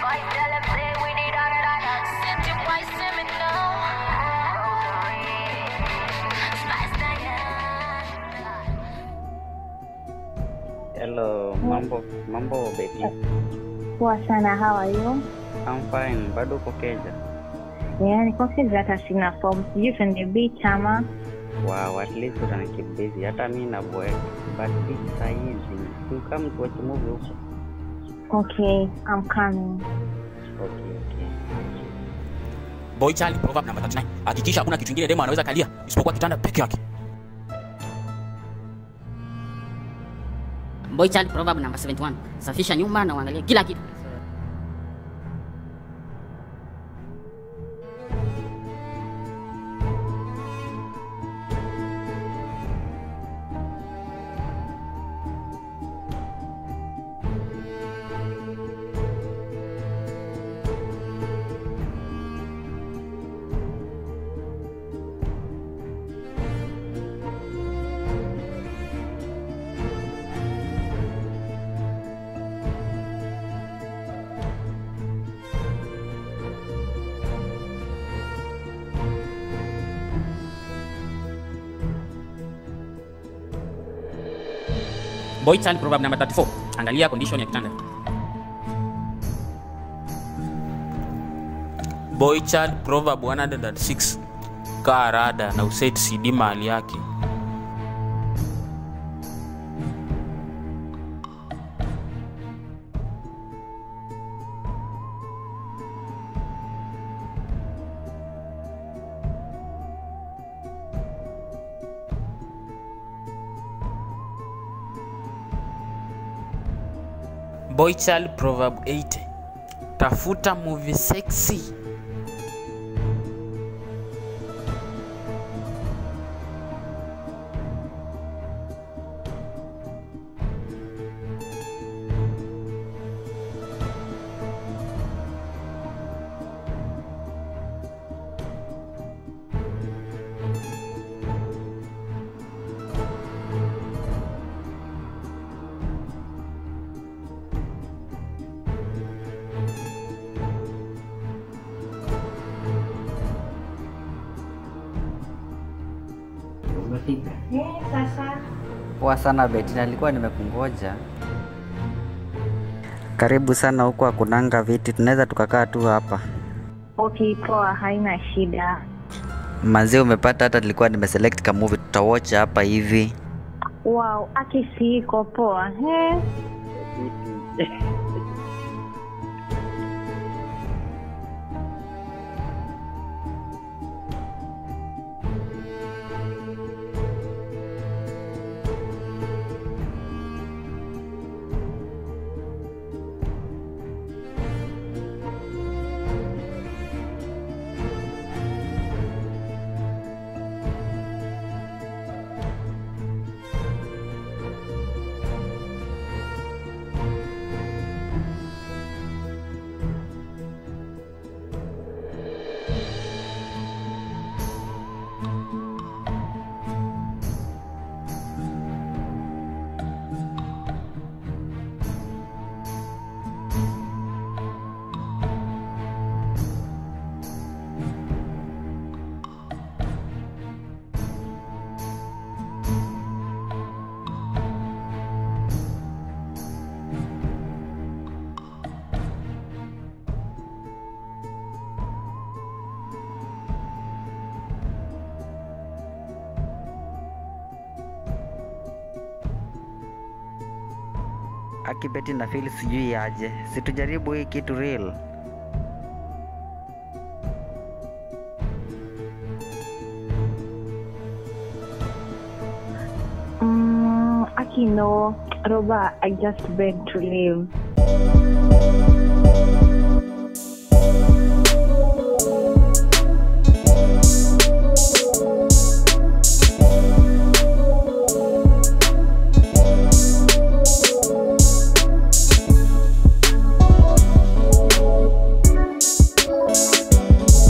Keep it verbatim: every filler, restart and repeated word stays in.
Hello, mambo, mambo Betty. Poa sana, how are you? I'm fine, bado uko Kenya? Yeah, niko Kenya hata sina form. Sijui tuende beach ama? Wow, at least utanikeep hata mimi na boy. But beach saizi, you come to watch movie huko. Okay, I'm coming. Okay, okay. Boy Charlie proverb number thirty-nine. Hakikisha hakuna kitu kingine demo anaweza kalia isipokuwa kitanda peke yake. Boy Child proverb number seventy-one. Safisha nyumba na uangalie kila kitu. Boy Child proverb number thirty-four. Angalia condition ya kitanda. Boy Child proverb one hundred six. Kaa rada na uset C D mahali yake. Boy Child proverb eighty. Tafuta movie sexy. Eh, sasa. Poa sana Betty, nilikuwa nimekungoja. Karibu sana huko, hakunanga viti, tunaweza tukakaa tu hapa. Okay, poa, haina shida. Manzi umepata, hata nilikuwa nimeselect ka movie tutawatch hapa hivi. Wow, akisi iko poa. Eh. Akibeti na feel sijui aje. Situjaribu hii kitu real. Mm, Aki no, Roba, I just beg to leave.